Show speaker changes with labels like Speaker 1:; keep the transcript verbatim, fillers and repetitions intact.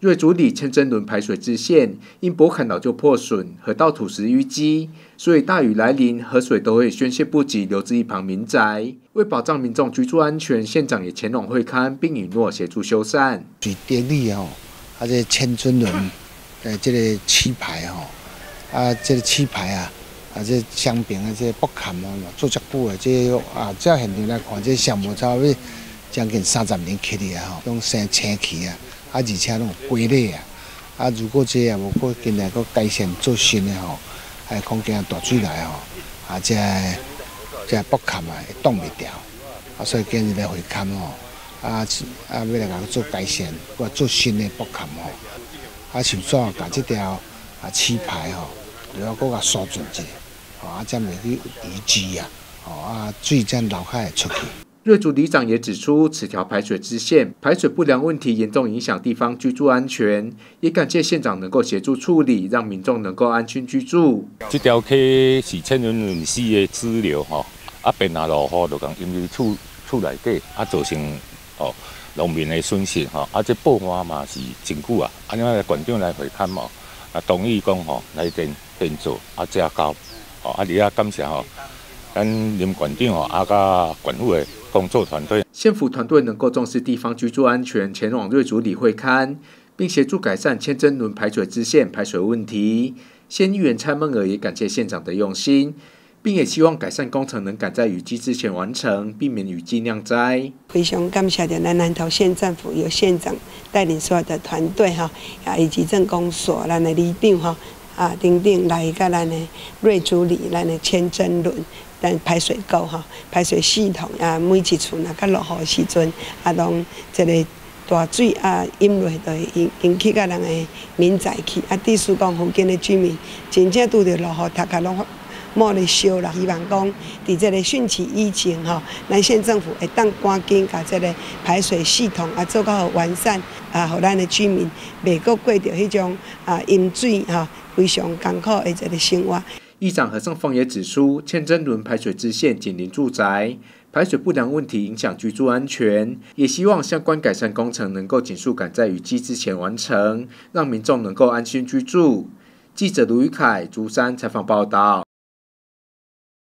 Speaker 1: 瑞竹里千真轮排水支线因拨砍老旧破损，河道土石淤积，所以大雨来临，河水都会宣泄不及，流至一旁民宅。为保障民众居住安全，县长也前往会勘，并允诺协助修缮。
Speaker 2: 水电力吼，啊，这千真轮，呃，这个砌排吼，啊，这个砌排啊，啊，这双边啊，这拨砍啊，做足久的，这啊，照现场来看，这项目差不多将近三十年起的啊，吼，拢生青起啊。啊，而且拢有龟裂啊！啊，如果这也无过今来个改善做新的吼，还恐惊大水来吼，啊，这这拨坎啊会挡袂掉，啊，所以今日来会勘吼，啊啊，要来甲做改善，或做新的拨坎吼，啊，想说甲这条啊起排吼，然后搁甲疏准者，吼，啊，才袂去有淤积啊，吼啊，水才流海出去。
Speaker 1: 瑞竹里长也指出，此条排水支线排水不良问题严重影响地方居住安全，也感谢县长能够协助处理，让民众能够安心居住。
Speaker 3: 这条溪是千轮轮溪的支流吼，啊，边下落雨就讲因为厝厝内底啊造成哦农民的损失吼，啊，这报案嘛是真久啊，安尼个县长来会勘嘛，啊同意讲吼来电电做啊加交，哦啊，而啊感谢吼，咱林县长吼啊甲县府的工作团队，
Speaker 1: 县府团队能够重视地方居住安全，前往瑞竹里会勘，并协助改善千真轮排水支线排水问题。县议员蔡孟娥也感谢县长的用心，并也希望改善工程能赶在雨季之前完成，避免雨季酿灾。
Speaker 4: 非常感谢的咱南投县政府由县长带领所有的团队哈，啊以及政工所咱的里长哈啊等等来甲咱的瑞竹里咱的千真轮。咱排水沟吼，排水系统啊，每一厝若甲落雨时阵，啊，拢一个大水啊淹落，就会引引起甲人的民宅去。啊，地势讲附近的居民真正拄着落雨，头壳拢冒咧烧啦。希望讲伫这个汛期以前吼，咱县政府会当赶紧甲这个排水系统啊做较完善啊，互咱的居民袂阁过着迄种啊淹水吼非常艰苦的一个生活。
Speaker 1: 议长何胜峰也指出，千真轮排水支线紧邻住宅，排水不良问题影响居住安全，也希望相关改善工程能够尽速赶在雨季之前完成，让民众能够安心居住。记者卢宇凯竹山采访报道。